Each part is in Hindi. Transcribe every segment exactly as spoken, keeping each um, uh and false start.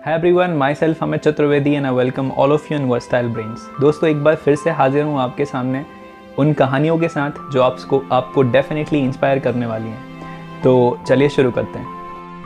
Hi everyone, myself Amit Chaturvedi and I welcome all of you in versatile brains. दोस्तों, एक बार फिर से हाजिर हूँ आपके सामने उन कहानियों के साथ जो आपको आपको डेफिनेटली इंस्पायर करने वाली हैं। तो चलिए शुरू करते हैं।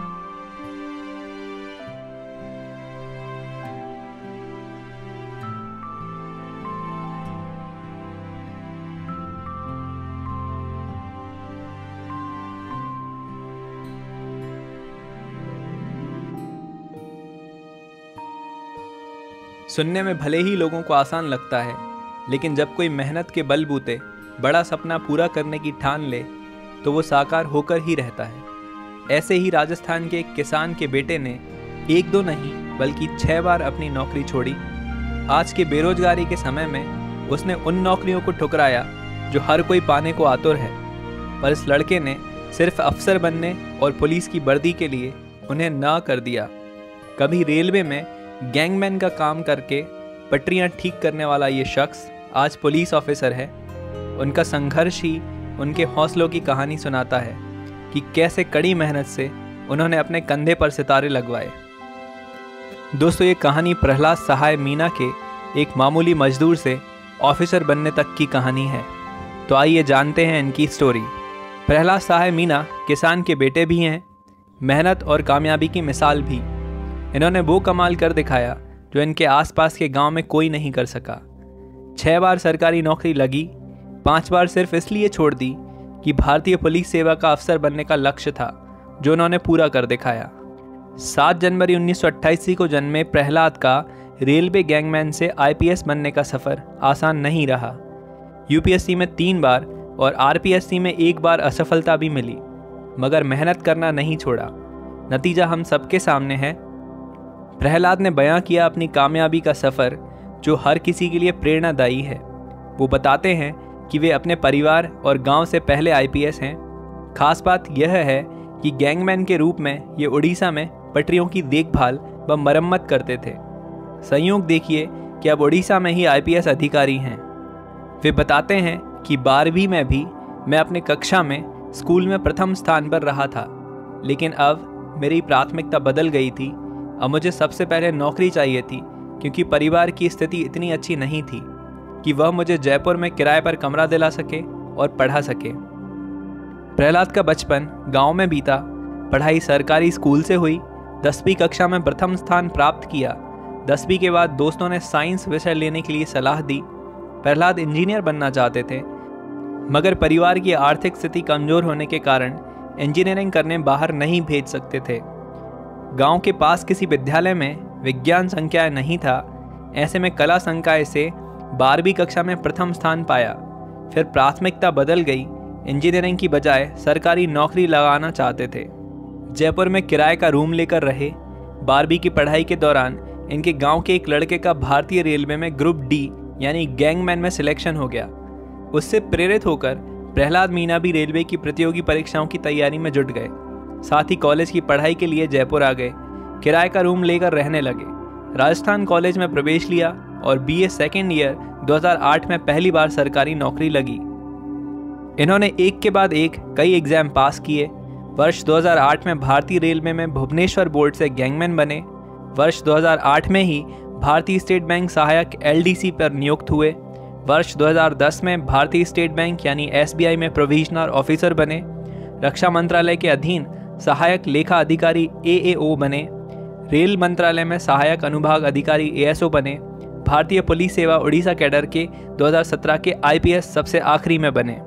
सुनने में भले ही लोगों को आसान लगता है, लेकिन जब कोई मेहनत के बलबूते बड़ा सपना पूरा करने की ठान ले तो वो साकार होकर ही रहता है। ऐसे ही राजस्थान के एक किसान के बेटे ने एक दो नहीं बल्कि छह बार अपनी नौकरी छोड़ी। आज के बेरोजगारी के समय में उसने उन नौकरियों को ठुकराया जो हर कोई पाने को आतुर है, पर इस लड़के ने सिर्फ अफसर बनने और पुलिस की वर्दी के लिए उन्हें ना कर दिया। कभी रेलवे में गैंगमैन का काम करके पटरियां ठीक करने वाला ये शख्स आज पुलिस ऑफिसर है। उनका संघर्ष ही उनके हौसलों की कहानी सुनाता है कि कैसे कड़ी मेहनत से उन्होंने अपने कंधे पर सितारे लगवाए। दोस्तों, ये कहानी प्रहलाद सहाय मीना के एक मामूली मजदूर से ऑफिसर बनने तक की कहानी है। तो आइए जानते हैं इनकी स्टोरी। प्रहलाद सहाय मीना किसान के बेटे भी हैं, मेहनत और कामयाबी की मिसाल भी। इन्होंने वो कमाल कर दिखाया जो इनके आसपास के गांव में कोई नहीं कर सका। छह बार सरकारी नौकरी लगी, पांच बार सिर्फ इसलिए छोड़ दी कि भारतीय पुलिस सेवा का अफसर बनने का लक्ष्य था, जो उन्होंने पूरा कर दिखाया। सात जनवरी उन्नीस सौ अट्ठाईस को जन्मे प्रहलाद का रेलवे गैंगमैन से आई पी एस बनने का सफ़र आसान नहीं रहा। यू पी एस सी में तीन बार और आर पी एस सी में एक बार असफलता भी मिली, मगर मेहनत करना नहीं छोड़ा। नतीजा हम सबके सामने है। प्रहलाद ने बयां किया अपनी कामयाबी का सफ़र, जो हर किसी के लिए प्रेरणादायी है। वो बताते हैं कि वे अपने परिवार और गांव से पहले आई पी एस हैं। खास बात यह है कि गैंगमैन के रूप में ये उड़ीसा में पटरियों की देखभाल व मरम्मत करते थे। संयोग देखिए कि अब उड़ीसा में ही आई पी एस अधिकारी हैं। वे बताते हैं कि बारहवीं में भी मैं अपने कक्षा में स्कूल में प्रथम स्थान पर रहा था, लेकिन अब मेरी प्राथमिकता बदल गई थी। अब मुझे सबसे पहले नौकरी चाहिए थी, क्योंकि परिवार की स्थिति इतनी अच्छी नहीं थी कि वह मुझे जयपुर में किराए पर कमरा दिला सके और पढ़ा सके। प्रहलाद का बचपन गांव में बीता। पढ़ाई सरकारी स्कूल से हुई। दसवीं कक्षा में प्रथम स्थान प्राप्त किया। दसवीं के बाद दोस्तों ने साइंस विषय लेने के लिए सलाह दी। प्रहलाद इंजीनियर बनना चाहते थे, मगर परिवार की आर्थिक स्थिति कमज़ोर होने के कारण इंजीनियरिंग करने बाहर नहीं भेज सकते थे। गांव के पास किसी विद्यालय में विज्ञान संकाय नहीं था। ऐसे में कला संकाय से बारहवीं कक्षा में प्रथम स्थान पाया। फिर प्राथमिकता बदल गई। इंजीनियरिंग की बजाय सरकारी नौकरी लगाना चाहते थे। जयपुर में किराए का रूम लेकर रहे। बारहवीं की पढ़ाई के दौरान इनके गांव के एक लड़के का भारतीय रेलवे में ग्रुप डी यानी गैंगमैन में सिलेक्शन हो गया। उससे प्रेरित होकर प्रहलाद मीना भी रेलवे की प्रतियोगी परीक्षाओं की तैयारी में जुट गए। साथ ही कॉलेज की पढ़ाई के लिए जयपुर आ गए। किराए का रूम लेकर रहने लगे। राजस्थान कॉलेज में प्रवेश लिया और बी ए सेकेंड ईयर दो हज़ार आठ में पहली बार सरकारी नौकरी लगी। इन्होंने एक के बाद एक कई एग्जाम पास किए। वर्ष दो हज़ार आठ में भारतीय रेलवे में भुवनेश्वर बोर्ड से गैंगमैन बने। वर्ष दो हज़ार आठ में ही भारतीय स्टेट बैंक सहायक एल डी सी पर नियुक्त हुए। वर्ष दो हज़ार दस में भारतीय स्टेट बैंक यानी एस बी आई में प्रोविजनल ऑफिसर बने। रक्षा मंत्रालय के अधीन सहायक लेखा अधिकारी ए ए ओ बने। रेल मंत्रालय में सहायक अनुभाग अधिकारी ए एस ओ बने। भारतीय पुलिस सेवा उड़ीसा कैडर के दो हज़ार सत्रह के आई पी एस सबसे आखिरी में बने।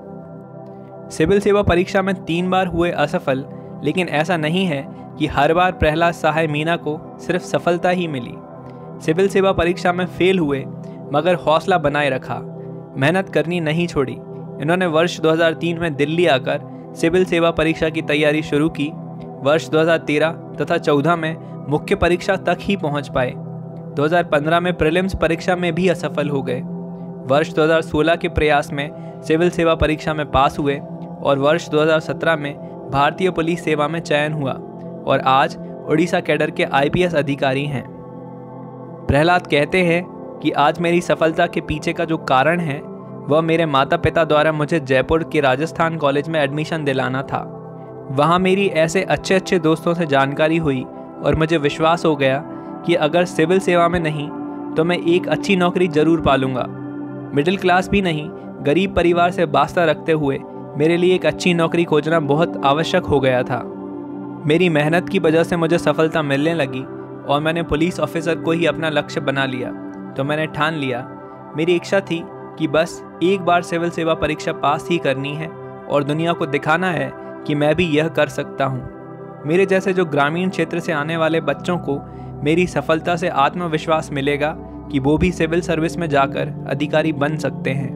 सिविल सेवा परीक्षा में तीन बार हुए असफल, लेकिन ऐसा नहीं है कि हर बार प्रहलाद सहाय मीना को सिर्फ सफलता ही मिली। सिविल सेवा परीक्षा में फेल हुए, मगर हौसला बनाए रखा, मेहनत करनी नहीं छोड़ी। इन्होंने वर्ष दो हज़ार तीन में दिल्ली आकर सिविल सेवा परीक्षा की तैयारी शुरू की। वर्ष दो हज़ार तेरह तथा चौदह में मुख्य परीक्षा तक ही पहुंच पाए। दो हज़ार पंद्रह में प्रीलिम्स परीक्षा में भी असफल हो गए। वर्ष दो हज़ार सोलह के प्रयास में सिविल सेवा परीक्षा में पास हुए और वर्ष दो हज़ार सत्रह में भारतीय पुलिस सेवा में चयन हुआ और आज उड़ीसा कैडर के आई पी एस अधिकारी हैं। प्रहलाद कहते हैं कि आज मेरी सफलता के पीछे का जो कारण है वह मेरे माता पिता द्वारा मुझे जयपुर के राजस्थान कॉलेज में एडमिशन दिलाना था। वहाँ मेरी ऐसे अच्छे अच्छे दोस्तों से जानकारी हुई और मुझे विश्वास हो गया कि अगर सिविल सेवा में नहीं तो मैं एक अच्छी नौकरी ज़रूर पालूंगा। मिडिल क्लास भी नहीं, गरीब परिवार से वास्ता रखते हुए मेरे लिए एक अच्छी नौकरी खोजना बहुत आवश्यक हो गया था। मेरी मेहनत की वजह से मुझे सफलता मिलने लगी और मैंने पुलिस ऑफिसर को ही अपना लक्ष्य बना लिया। तो मैंने ठान लिया, मेरी इच्छा थी कि बस एक बार सिविल सेवा परीक्षा पास ही करनी है और दुनिया को दिखाना है कि मैं भी यह कर सकता हूँ। मेरे जैसे जो ग्रामीण क्षेत्र से आने वाले बच्चों को मेरी सफलता से आत्मविश्वास मिलेगा कि वो भी सिविल सर्विस में जाकर अधिकारी बन सकते हैं।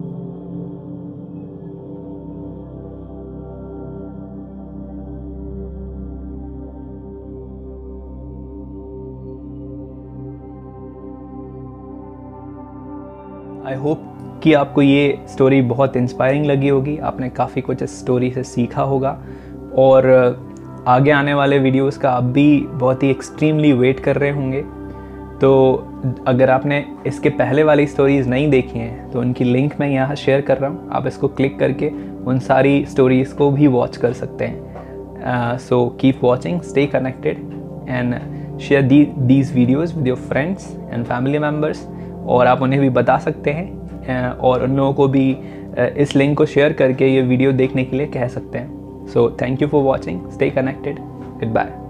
आई होप कि आपको ये स्टोरी बहुत इंस्पायरिंग लगी होगी, आपने काफ़ी कुछ इस स्टोरी से सीखा होगा और आगे आने वाले वीडियोस का आप भी बहुत ही एक्सट्रीमली वेट कर रहे होंगे। तो अगर आपने इसके पहले वाली स्टोरीज़ नहीं देखी हैं तो उनकी लिंक मैं यहाँ शेयर कर रहा हूँ, आप इसको क्लिक करके उन सारी स्टोरीज़ को भी वॉच कर सकते हैं। So keep watching, stay connected and share these videos with your friends and family members. और आप उन्हें भी बता सकते हैं और उन लोगों को भी इस लिंक को शेयर करके ये वीडियो देखने के लिए कह सकते हैं। So thank you for watching, stay connected, good bye.